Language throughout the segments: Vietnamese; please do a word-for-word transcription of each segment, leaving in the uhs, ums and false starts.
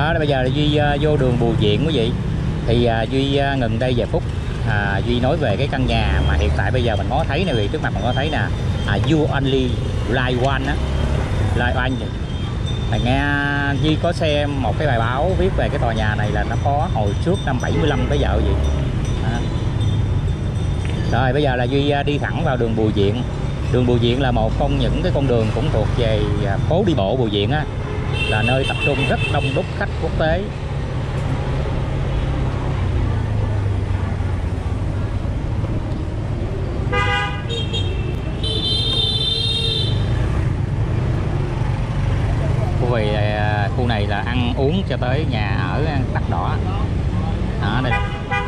Đó, bây giờ là Duy uh, vô đường Bùi Viện quý vị. Thì uh, Duy uh, ngừng đây vài phút. À, Duy nói về cái căn nhà mà hiện tại bây giờ mình có thấy nè quý vị, trước mặt mình có thấy nè, à, You Only Live One á, Live One. Mà nghe Duy có xem một cái bài báo viết về cái tòa nhà này là nó có hồi trước năm bảy mươi lăm tới giờ vậy. À. Rồi bây giờ là Duy đi thẳng vào đường Bùi Viện. Đường Bùi Viện là một trong những cái con đường cũng thuộc về phố đi bộ Bùi Viện á, là nơi tập trung rất đông đúc khách quốc tế. Vì khu này là ăn uống cho tới nhà ở đắt đỏ. Đó, đây.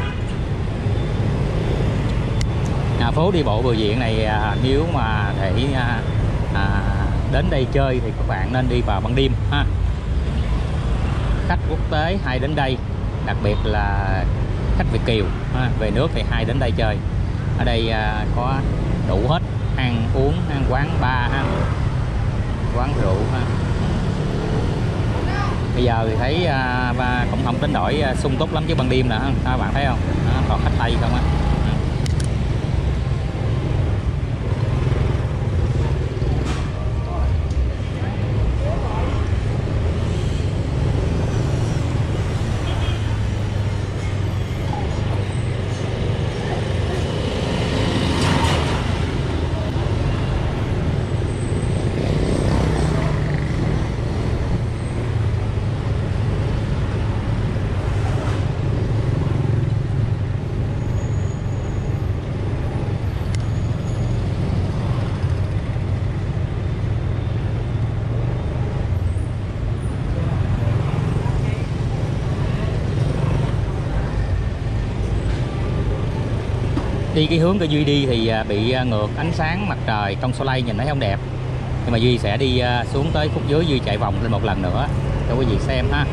À, phố đi bộ Bùi Viện này à, nếu mà để à, à, đến đây chơi thì các bạn nên đi vào ban đêm ha. Khách quốc tế hay đến đây, đặc biệt là khách Việt kiều ha, về nước thì hay đến đây chơi. Ở đây à, có đủ hết, ăn uống, ăn quán bar ha, quán rượu ha. Bây giờ thì thấy à, cũng không đến nỗi à, sung túc lắm chứ ban đêm nè, các bạn thấy không? Đó, còn khách Tây không á. Đi cái hướng của Duy đi thì bị ngược ánh sáng mặt trời, trong soleil nhìn thấy không đẹp. Nhưng mà Duy sẽ đi xuống tới khúc dưới, Duy chạy vòng lên một lần nữa cho quý vị xem ha.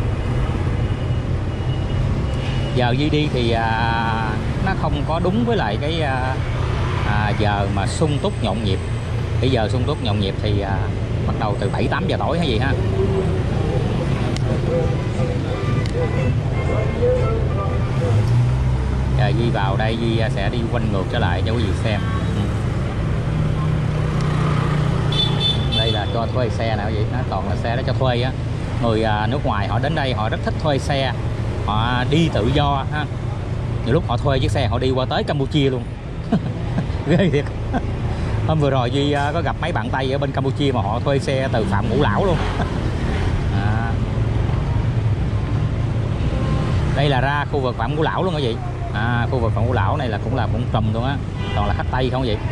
Giờ Duy đi thì à, nó không có đúng với lại cái à, à, giờ mà sung túc nhộn nhịp. Bây giờ sung túc nhộn nhịp thì à, bắt đầu từ bảy tám giờ tối hay gì ha. Giờ Duy vào đây, Duy sẽ đi quanh ngược trở lại cho quý vị xem. Đây là cho thuê xe nào vậy, nó toàn là xe đó cho thuê á. Người nước ngoài họ đến đây họ rất thích thuê xe, họ đi tự do ha. Nhiều lúc họ thuê chiếc xe họ đi qua tới Campuchia luôn. Ghê thiệt. Hôm vừa rồi Duy có gặp mấy bạn Tây ở bên Campuchia mà họ thuê xe từ Phạm Ngũ Lão luôn. À. Đây là ra khu vực Phạm Ngũ Lão luôn quý vị. À, khu vực Phạm Ngũ Lão này là cũng là cũng trùm luôn á, toàn là khách Tây không vậy.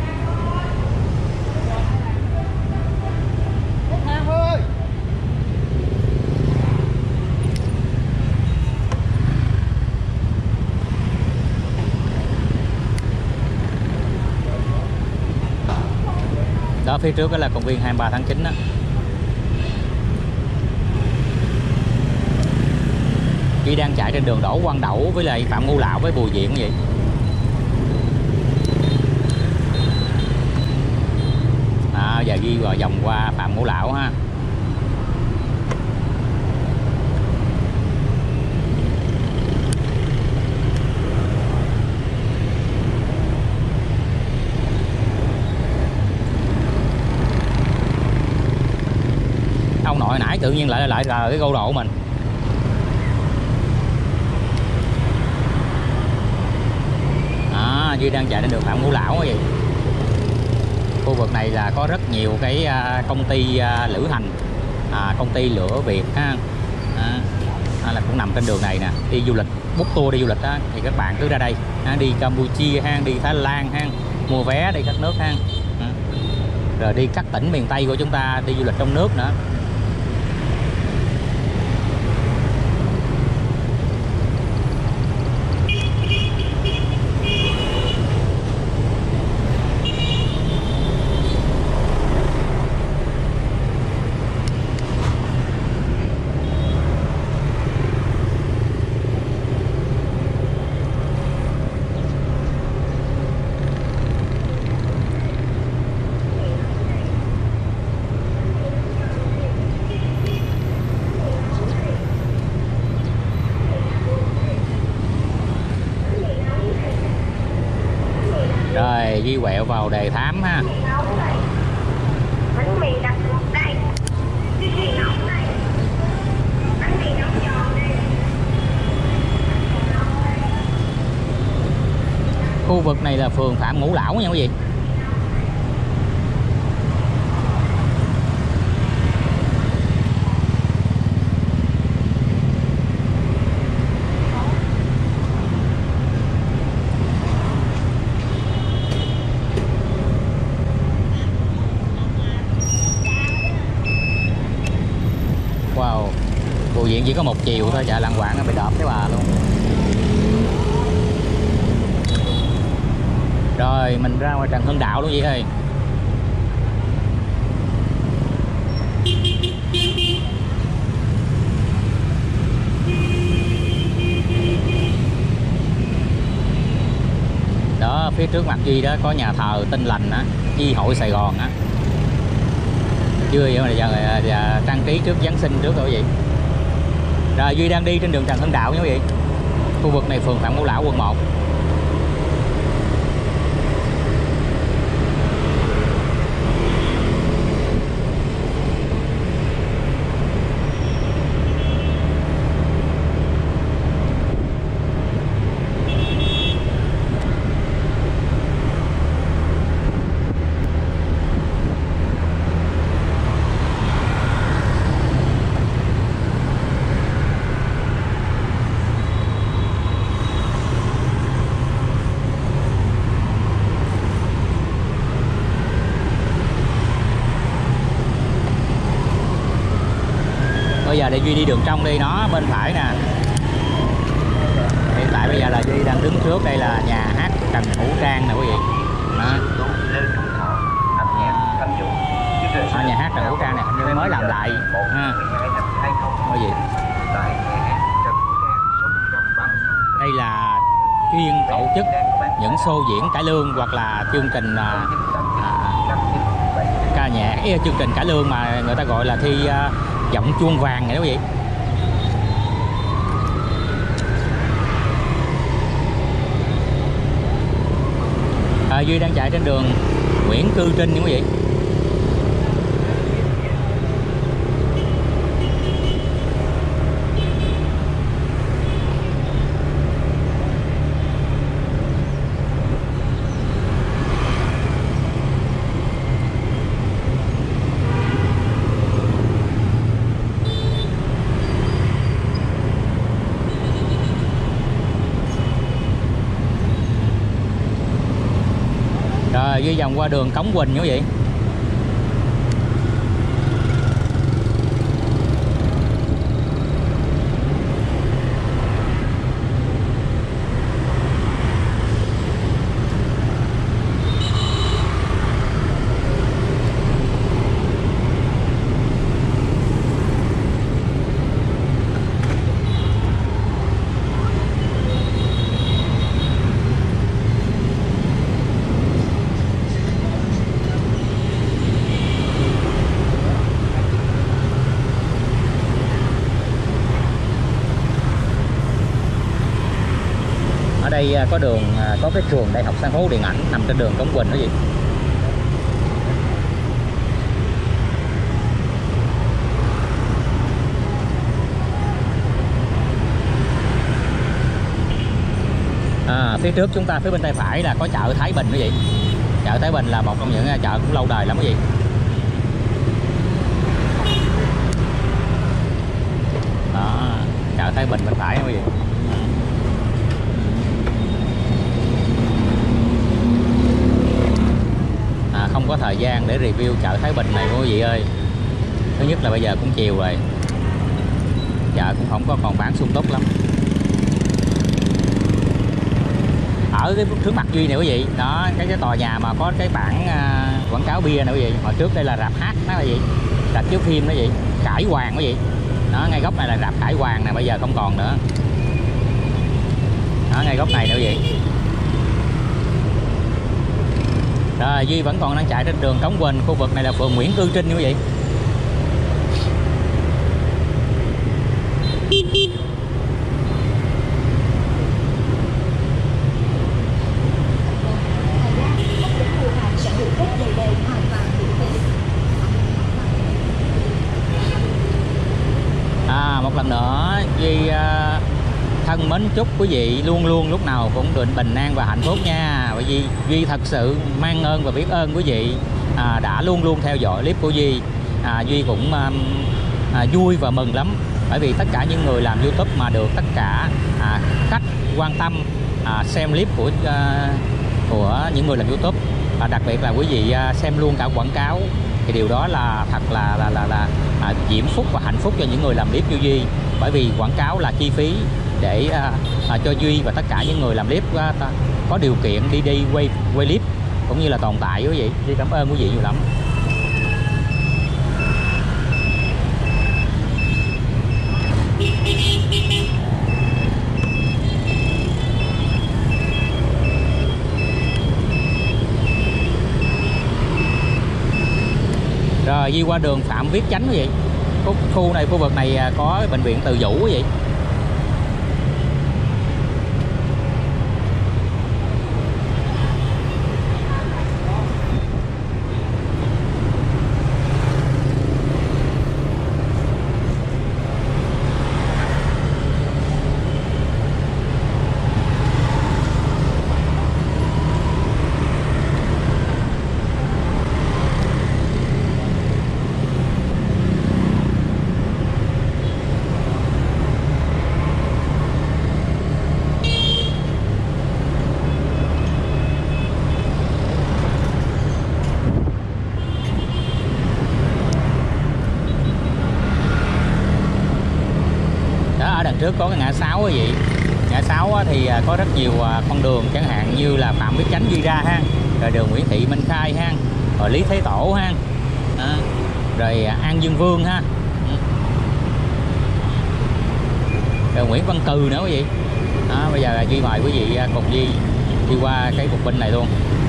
Đó, phía trước đó là công viên hai mươi ba tháng chín đó. Duy đang chạy trên đường Đỗ Quang Đẩu với lại Phạm Ngũ Lão với Bùi Viện vậy. À, giờ Duy vào vòng qua Phạm Ngũ Lão ha. Ông nội nãy tự nhiên lại lại là cái câu độ mình. Duy đang chạy trên đường Phạm Ngũ Lão vậy. Khu vực này là có rất nhiều cái công ty lữ hành, à, công ty lửa Việt ha. À, là cũng nằm trên đường này nè. Đi du lịch, book tour đi du lịch á, thì các bạn cứ ra đây ha, đi Campuchia ha, đi Thái Lan ha, mua vé đi các nước ha. À, rồi đi các tỉnh miền Tây của chúng ta đi du lịch trong nước nữa. Duy quẹo vào Đề Thám ha. Bánh mì đặt một đây. Cái gì nóng đây? Bánh mì nóng giòn đây. Khu vực này là phường Phạm Ngũ Lão nha quý vị. Wow, Bùi Viện chỉ có một chiều thôi, chợ Lạng Quảng nó bị đọp cái bà luôn. Rồi mình ra ngoài Trần Hưng Đạo luôn vậy thôi. Đó, phía trước mặt Duy đó có nhà thờ Tin Lành á, Chi hội Sài Gòn á. Chưa vậy mà giờ là trang trí trước Giáng sinh trước rồi vậy. Rồi Duy đang đi trên đường Trần Hưng Đạo nha quý vị. Khu vực này phường Phạm Ngũ Lão, quận một. Bây giờ để Duy đi đường trong đi, nó bên phải nè. Hiện tại bây giờ là Duy đang đứng trước, đây là nhà hát Trần Hữu Trang nè quý vị. Đó. À, nhà hát Trần Hữu Trang này hình như mới làm lại ha. Quý vị. Đây là chuyên tổ chức những show diễn cải lương hoặc là chương trình à, ca nhạc, ý, chương trình cải lương mà người ta gọi là thi à, giọng chuông vàng này quý vị. À, Duy đang chạy trên đường Nguyễn Cư Trinh nha quý vị. Rồi Duy vòng qua đường Cống Quỳnh như vậy. Ở đây có đường, có cái trường Đại học Sân khấu Điện ảnh nằm trên đường Cống Quỳnh đó gì. À, phía trước chúng ta, phía bên tay phải là có chợ Thái Bình đó vậy. Chợ Thái Bình là một trong những chợ cũng lâu đời lắm quý vị. Đó, chợ Thái Bình bên phải quý vị. Không có thời gian để review chợ Thái Bình này quý vị ơi. Thứ nhất là bây giờ cũng chiều rồi, chợ cũng không có còn bán sung túc lắm. Ở cái trước mặt Duy này quý vị, đó cái cái tòa nhà mà có cái bảng uh, quảng cáo bia này quý vị. Hồi trước đây là rạp hát đó quý vị, rạp chiếu phim đó quý vị, Khải Hoàng quý vị. Đó, ngay góc này là rạp Khải Hoàng nè, bây giờ không còn nữa. Đó, ngay góc này nữa quý vị. Rồi Duy vẫn còn đang chạy trên đường Cống Quỳnh, khu vực này là phường Nguyễn Cư Trinh quý vị. lần nữa Duy à, thân mến chúc quý vị luôn luôn lúc nào cũng được bình an và hạnh phúc nha. Bởi vì Duy thật sự mang ơn và biết ơn quý vị à, đã luôn luôn theo dõi clip của Duy. à, Duy cũng à, à, vui và mừng lắm, bởi vì tất cả những người làm YouTube mà được tất cả à, khách quan tâm à, xem clip của à, của những người làm YouTube, và đặc biệt là quý vị à, xem luôn cả quảng cáo, thì điều đó là thật là là là, là à, diễm phúc và hạnh phúc cho những người làm clip như Duy. Bởi vì quảng cáo là chi phí để à, à, cho Duy và tất cả những người làm clip à, có điều kiện đi đi quay quay clip cũng như là tồn tại quý vị. Duy cảm ơn quý vị nhiều lắm. Rồi Duy qua đường Phạm Viết Chánh quý vị. Khu, khu này khu vực này có bệnh viện Từ Dũ quý vị. Trước có cái ngã sáu quý vị. Ngã sáu thì có rất nhiều con đường, chẳng hạn như là Phạm Viết Chánh đi ra ha, rồi đường Nguyễn Thị Minh Khai ha, rồi Lý Thế Tổ ha, à, rồi An Dương Vương ha, rồi Nguyễn Văn Cừ nữa quý vị. Đó, bây giờ Duy mời quý vị cùng Duy đi qua cái cục Binh này luôn.